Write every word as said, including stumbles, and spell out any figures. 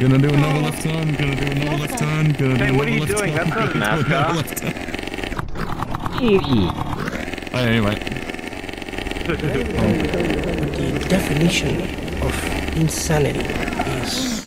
Gonna do another left turn, gonna do another left turn, gonna do Hey, what are another you left doing? turn, That's not gonna do NASCAR. another left turn. Oh, anyway. The definition of insanity is